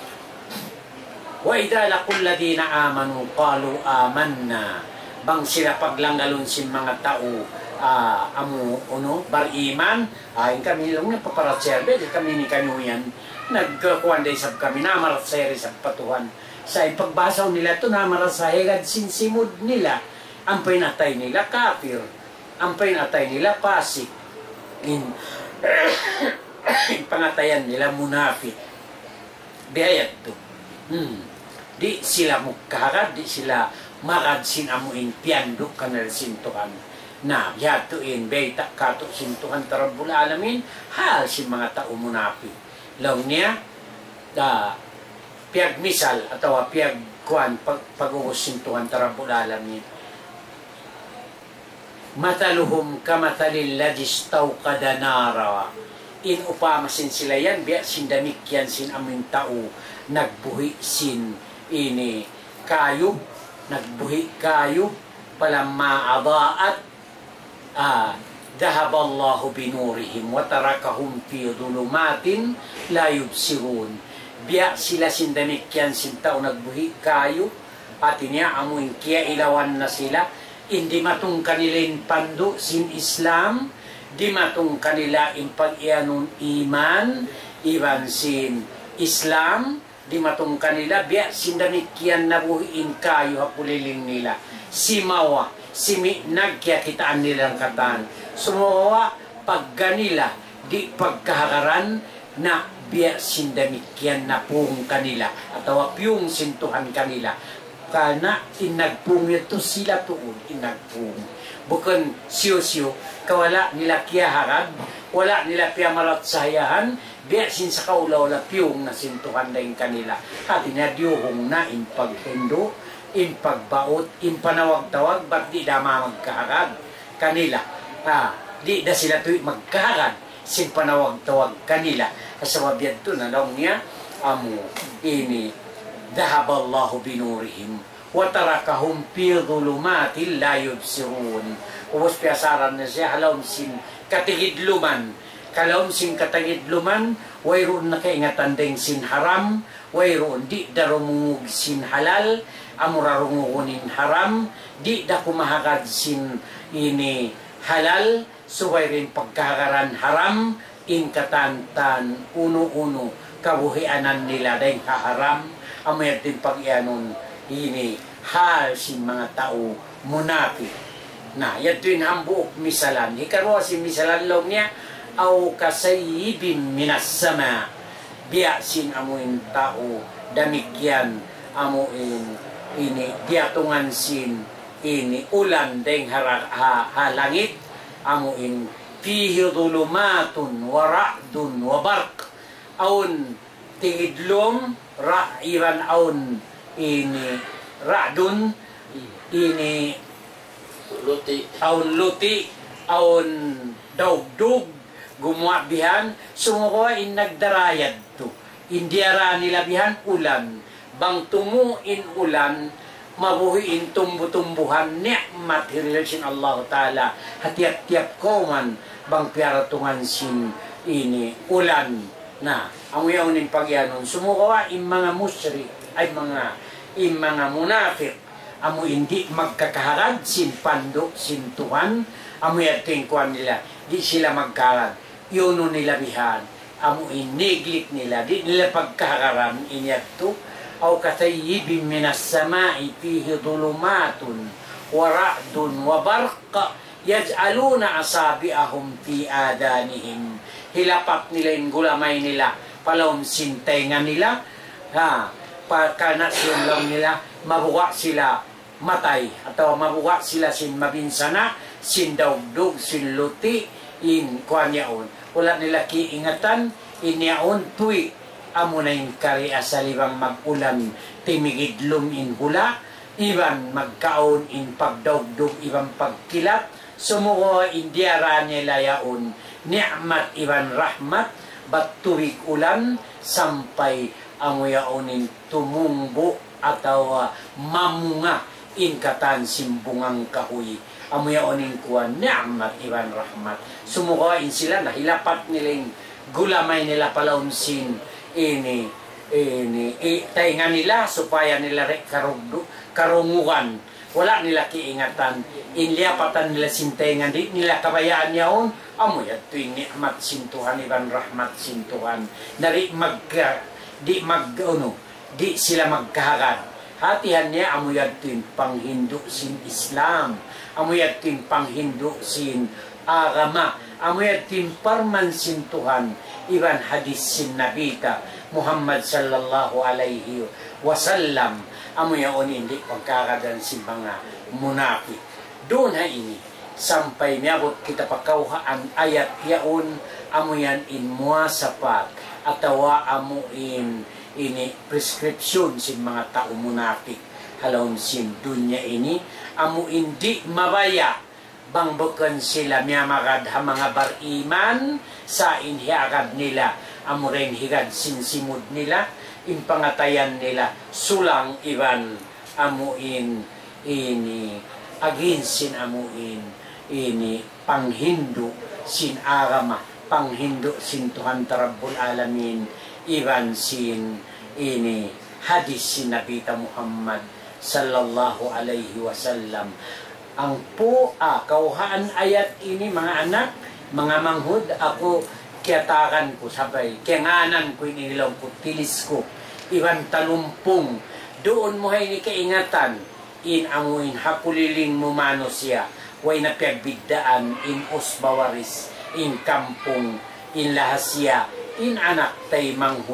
Wa idha laqul ladina amanu qalu amanna bang sila paglanggalon sin mga tao amu uno bariman ay kami lang na paparatserbe di kami ni kanuyan nagkuan day sab kami namaratsere sa patuhan sa pagbasaw nila to namaratsahegad sin simud nila ang pinatay nila kafir ang pinatay nila pasik in pangatayan nila munafik biyayat to di sila mukharad, di sila marad sin amuin piandok kanal sintuhan. Na, yatuin, beta kato sintuhan Rabbul Alamin, hal si mga tao munapi. Lang niya, piag misal, atau piag kuan, pag-uwas sintuhan Rabbul Alamin. Mataluhum kamatalil ladis tawqada nara. In upamasin sila yan, biya sindamikyan sin amuin tao, nagbuhi sin ini kayu nagbuhi kayu palamma adaat dhahaballahu binurihim wa tarakahum fi dhulumatin la yubsirun biya sila sindamikyan sintao nagbuhi kayu at niya amuin kiya ilawan na sila hindi matong kanilin pando sin Islam di matong kanila in pag-ianun iman iban sin Islam di matong kanila biya sindamikyan na buhiin kayo hapuliling nila simawa simi nagkiyakitaan nilang kataan sumawa pagganila di pagkahakaran na biya sindamikyan na pung kanila atau piyong sintuhan kanila kana inagpung ito sila tuon inagpung bukan siyo-siyo kawala nila kiyaharag wala nila piyamarat sayahan biya sin sa kaulaw la piyong na sintuhan na yung kanila at inadyuhong na in paghindo in pagbaot in panawag-tawag ba't di dama magkaharag kanila di da sila tuwi magkaharag sin panawag-tawag kanila kasawabyan to na lang niya amo ini dhahaballahu binurihim wa tarakahum fi dhulumatin la yubsirun. Ubos piasaran na siya halawm sin katigidluman. Kalawm sin katigidluman wayroon na kaingatan ding sin haram, wayroon di darumungug sin halal, amurarungunin haram, di da kumahagad sin ini halal, suway rin pagkakaran haram, inkatantan uno-uno kabuhianan nila dahil haram amayat din pag-ianon ini hal si mga tao munafik na yato yung hambuok misalan hikaroa si misalan law niya aw kasayibin minas sama biya sin amuin tao damikyan amuin ini diatungan sin ini ulan deng halangit amuin fihi dhulumatun wa ra'dun wa barq aun tigidlom ra'iran aun ini ra'dun ini luti aun daugdug gumuabihan sumukuha in nagdarayad to indiara nila bihan ulan bang tumuin ulan mabuhiin tumbu-tumbuhan ni'mat hirilsin Allah Ta'ala hatiap-tiap kauman bang piaratungan sin ini ulan na ang uyaunin pagyanon sumukawa in mga musyrik ay mga munafik amo hindi magkakaharad sin pando sin tuhan amo yating kuan nila di sila magkarad yono nila bihan amo iniglit nila di nila pagkakaran inyadto aw katayibin minas samai fihi dhulumatun wa ra'dun wa barq yaj'aluna asabi'ahum fi adanihim hilapak nila yung gulamay nila palawang sintengan nila pagkanat yung lang nila mabuwa sila matay atau mabuwa sila sin mabinsana sin daugdug sin luti in kuan yaon wala nila kiingatan in yaon tuwi amo na yung kari asalibang magulan timigidlum in hula iban magkaon in pagdaugdug ibang pagkilat sumuko indiara nila yaon ni'mat iban rahmat batuwig ulan sampai amuyaonin tumumbo atau mamunga inkatan simbungang kahoy amuyaonin kuan ni'mat iban rahmat sumukain sila nahilapat nilang gulamay nila palaunsin ini taingan nila supaya nila karungugan wala nila kiingatan inliapatan nila sintengan di nila kabayaan yaon amo ya tuing nikmat sintuhan iban rahmat sintuhan dari di sila magkahagad hatihan niya amo ya tuing panghindu sin Islam amo ya tuing panghindu sin agama amo ya tuing parman sintuhan iban hadis sin nabita Muhammad sallallahu alaihi wasallam amo yaon hindi pagkakadan si mga munafik doon ha ini sampai miabot kita pakauhaan ayat yaon amo yan in muasapat atawa amo in ini prescription sin mga tao munafik halon sin dunya ini amo hindi mabaya bang bukan sila miyamagad ha mga bariman sa inhiagad nila amo rin higad sinsimud nila in pangatayan nila sulang iban amuin ini aginsin amuin ini panghindu sin agama panghindu sin Tuhan Rabbul Alamin iban sin ini hadis sin Nabita Muhammad sallallahu alaihi wasallam ang kauhaan ayat ini mga anak mga manghud ako kiyatakan ko sabay kenganan ko inilaw ko tilis ko iban talumpong doon mo hay ni kaingatan in amuin hakuliling mo mano siya way na pagbiddaan in usbawaris in kampong in lahasya in anak tay manghud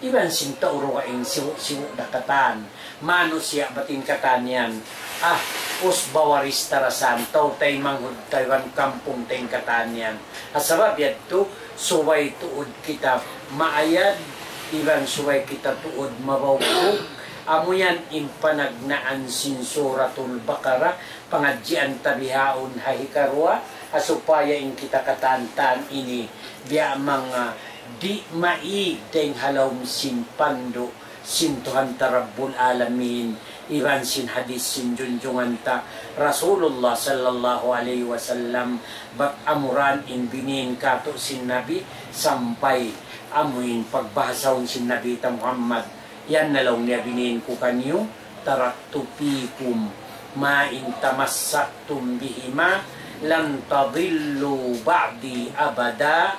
iban sin tauro kaing siwu dakatan mano siya batin katanian us bawaris tarasan taw tay manghud taywan kampung tay katanian asabab yadto suway tuod kita maayad iban suway kita tuod mabawog amuyan impanagnaan sin suratul Baqarah pangadjian tabihaon hahikarwa asupaya in kita katantan ini biya mga di maideng halawm sin pando sin Tuhan Rabbul Alamin iban sin hadis sin junjungan ta Rasulullah sallallahu alaihi wasallam bat amuran in binin kato sin Nabi sampai amuin pagbahasawon sin Nabi ta Muhammad yan nalong niya binin ko kanyo taraktu fikum ma in tamassaktum bihima lan tadillu ba'di abada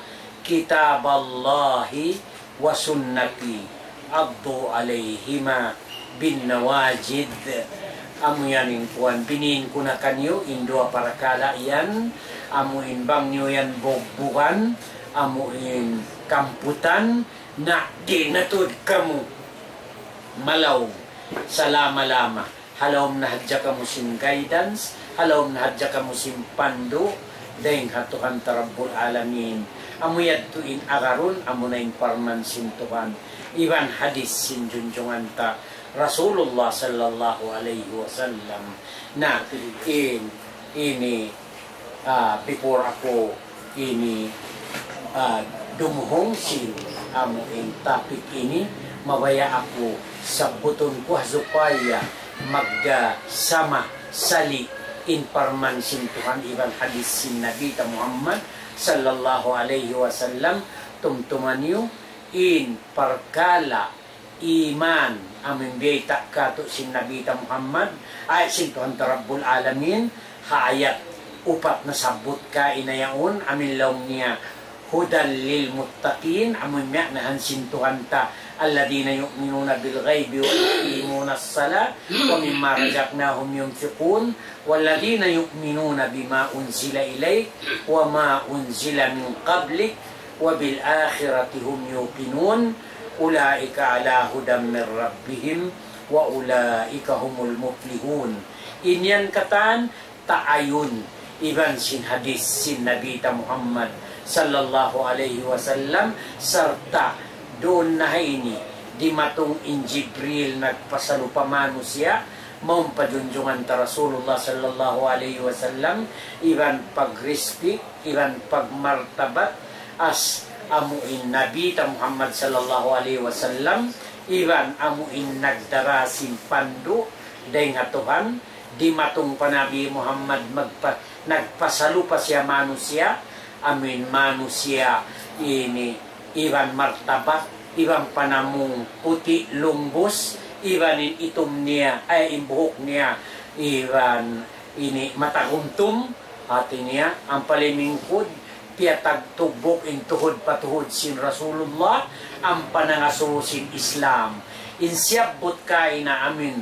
kitaballahi wa sunnati addu alaihima bin nawajid amu yaning kuan binin ko na kanyo indua para kalaian amuin bang nyo yan bogbukan amuin kamputan na di natud kamu malaw salama-lama halawm na hadya kamu sin guidance halawm na hadya kamu sin pando dahing hatuhan Rabbul Alamin amuyad tuin agarun amunain parman sin Tuhan iban hadis sin junjungan ta Rasulullah sallallahu alaihi wasallam na ini before ako ini dumuhong sin amuin topic ini mabaya ako sa buton ko supaya magdasama sali in parman sin Tuhan iban hadis sin Nabi ta Muhammad sallallahu alaihi wasallam tumtumanyo in parkala iman amin biyta kato sin Nabi ta Muhammad ay sin Tuhan Rabbul Alamin hayat upat na sabot ka inayaon amin laong niya hudan lil muttaqin amin miyak na hansin Tuhan ta alladina yu'minuna bil ghaibi wa yuqimuna as-salah wa mimma razaqnahum yunfiqun walladina yu'minuna bima unzila ilayk wa ma unzila min qablik wa bil akhirati hum yuqinun ulaika ala hudan min rabbihim wa ulaika humul muflihun inyan katan taayun iban sin hadis sin Nabi ta Muhammad sallallahu alaihi wasallam serta doon na ini di matong in Jibril nagpasalupa manusia maumpadunjungan ta Rasulullah sallallahu alaihi wasallam iban pag-respect iban pagmartabat as amuin Nabi ta Muhammad sallallahu alaihi wasallam iban amuin nagdarasin pandu dahing Tuhan di matong panabi Muhammad nagpasalupa siya manusia amin manusia ini iban martabat iban panamong puti lumbos iban itom niya ay imbuhok niya iban ini matagumtum hati niya ang palimingkod piatag tubok in tuhod patuhod sin Rasulullah ang panangasusin Islam insyabot kay na amin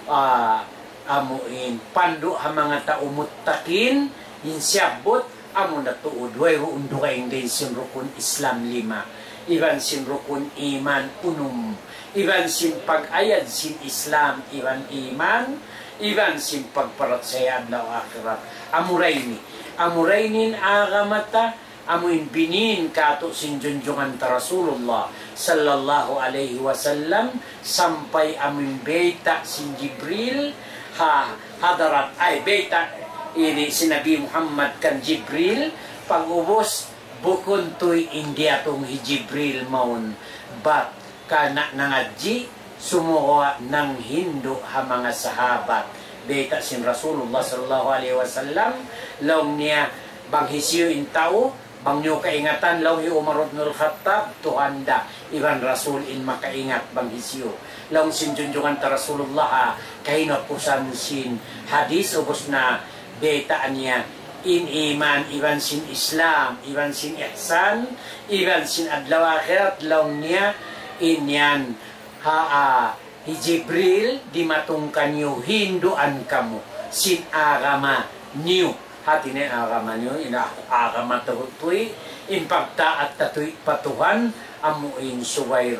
amuin pando ha mga taumutakin insyabot amo na tuod way undo kay din sin rukun Islam 5 iban sin rukun iman unum iban sin pag-ayad sin Islam iban iman iban sin pagparat sa adlaw akhirat amuraynin agamata amuin binin kato sin junjungan ta Rasulullah sallallahu alaihi wasallam sampai amin beta sin Jibril hadarat ay beta ini si Nabi Muhammad kan Jibril pag-ubos bukon to'y India tong Jibril maun bat kana nangadji sumuha ng Hindu ha mga sahabat beta sin Rasulullah sallallahu alaihi wasallam long niya bang hisiyo in tao bang nyo kaingatan long hi Umar ibn al-Khattab tuhanda iban Rasul in makaingat bang hisiyo long sin junjungan ta Rasulullah kahinot pusan sin hadis ubos na beta niya in iman iban sin Islam iban sin ihsan iban sin adlaw akhirat long niya inyan hi Jibril di matungkan nyo hinduan kamu sin agama niyo hati ni agama niyo ina agama tuhoy impagta at tatuy patuhan amuin suwaira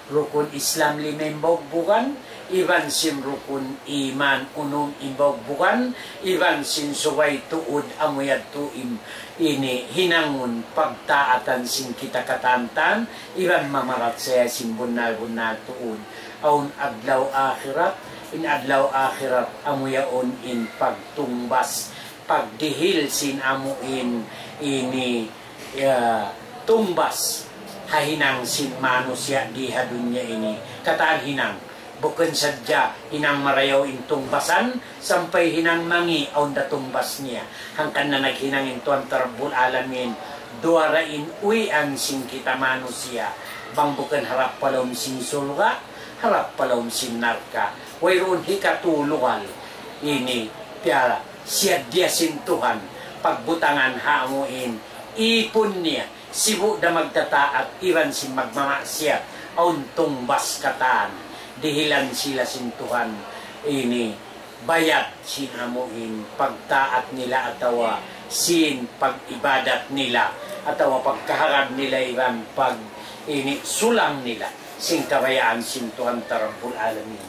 rukun Islam limembog bukan, iban sin rukun iman unum imbog bukan, iban sin suway tuud amuyad tuim ini hinangun pagtaatan sin kita katantan, iban mamarat saya sin bunal-bunal tuud aun adlaw akhirat, in adlaw akhirat amuyaon in pagtumbas pagdihil sin amuin ini tumbas hahinang sin manusia di dunia ini. Kataan hinang, bukan saja hinang marayaw in tumbasan, sampai hinang mangi aun da tumbas niya. Hangkan na naghinang in tuan tarbul alamin, duarain uwi ang sin kita manusia. Bang bukan harap palawm sin sulga, harap palawm sin narka. Wayroon hikatulukan, ini piala, siya dia sin Tuhan, pagbutangan hamuin, ipon niya, sibu da magtataat, iran sin magmamasyat, aun tumbas katan, dihilan sila sin Tuhan, ini, bayat sin amuin, pagtaat nila atawa, sin pag-ibadat nila, atawa pagkaharap nila iran, pag ini, sulang nila, sin kabayaan sin Tuhan Rabbul Alamin.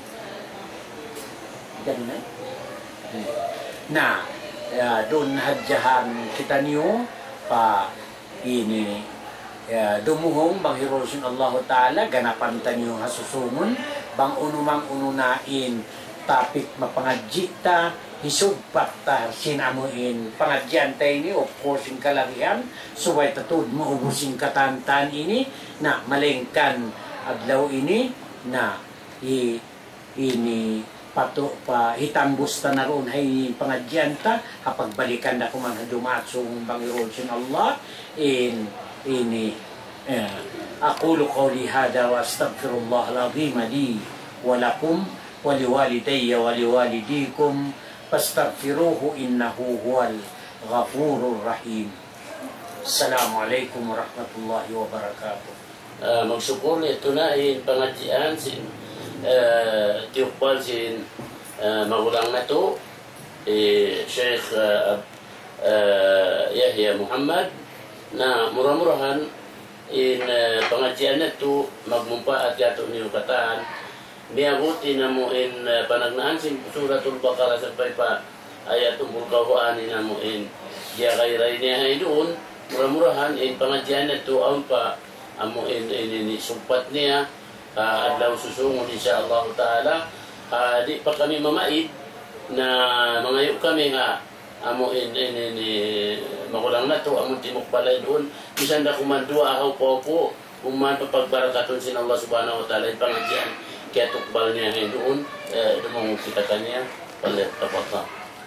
Ganun na? Na, doon hadyahan kita niyo, pa ini dumuhong bang hirosin Allah Ta'ala ganapan tanyo hasusungon bang unumang ununain tapik mapangajita hisugpat ta sinamuin pangadyan tayo ni of course yung kalakihan subay tatud maubusin katantan ini na malengkan adlaw ini na ini pato pa hitambus ta naroon hay pangadyan ta kapag balikan na kuman dumatsong bangirol sin Allah ini aqulu qawli hada wa astaghfirullah al-azim li wa lakum wa liwalidayya wa liwalidikum fastaghfiruhu innahu huwal ghafurur rahim. Assalamualaikum warahmatullahi wabarakatuh. Magsyukur ito na pangadyan sin tiukbal sin magulang na to Sheikh Yahya Muhammad na murah-murahan in pengajian na to magmumpa at yato niyo kataan miabuti na mo in panagnaan sin suratul Baqarah sampai pa ayat umbul kahuani na mo in dia kairay niya hay doon murah-murahan in pengajian na to aun pa amo in sumpat niya adlaw susungon insyaallah taala di pa kami mamaid na mangayo kami nga amo ini magulang na to among timok balay doon bisan na kumandua ako po uman pagbarakaton sin Allah subhanahu wa taala pangadyan kaya tukbal niya ngayon doon dumong kita kanya palit tapata.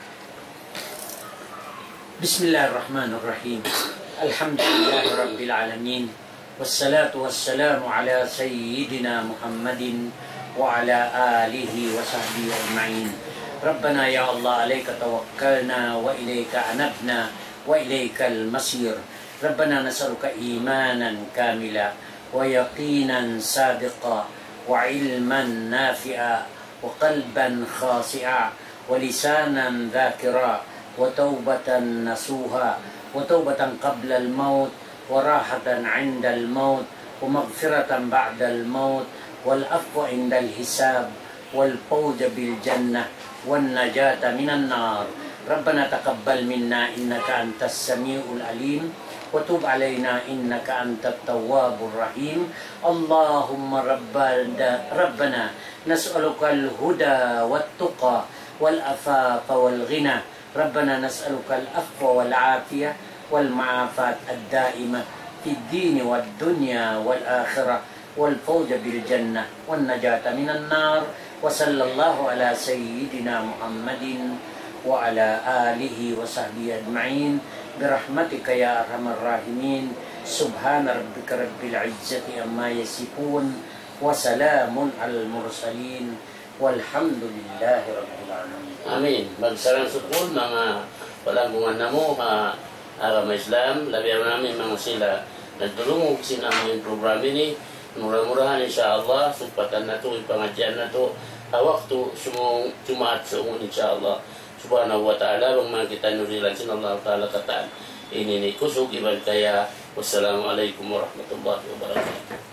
Bismillahirrahmanirrahim. Alhamdulillahi rabbil alamin. Wassalatu wassalamu ala sayyidina Muhammadin wa ala alihi wa sahbihi ajma'in. Rabbana ya Allah alayka tawakkalna wa ilayka anabna wa ilaykal masir. Rabbana nas'aluka imanan kamila wa yaqinan sadiqa wa ilman nafi'a wa qalban khasi'a wa lisanan dhakira wa taubatan nasuha wa taubatan qabla al-maut وراحة عند الموت ومغفرة بعد الموت والعفو عند الحساب والفوز بالجنة والنجاة من النار. ربنا تقبل منا إنك أنت السميع العليم وتب علينا إنك أنت التواب الرحيم. اللهم ربنا نسألك الهدى والتقى والعفاف والغنى. ربنا نسألك العفو والعافية والمعافاة الدائمة في الدين والدنيا والآخرة والفوز بالجنة والنجاة من النار. وصلى الله على سيدنا محمد وعلى آله وصحبه أجمعين برحمتك يا أرحم الراحمين. سبحان ربك رب العزة عما يصفون وسلام على المرسلين والحمد لله رب العالمين. Amin. Magsalang sukul mga palanggungan na mo agama Islam, labihan namin mga sila nagdulungog sinaming program ini murah-murahan insyaallah supatan na to ipangadyan na to waktu sumong Jumaat sumunod insyaallah subhanahu wa ta'ala bang mga kita nurilan sinallahu ta'ala kataan ini ni kusog iban kaya wassalamualaikum warahmatullahi wabarakatuh.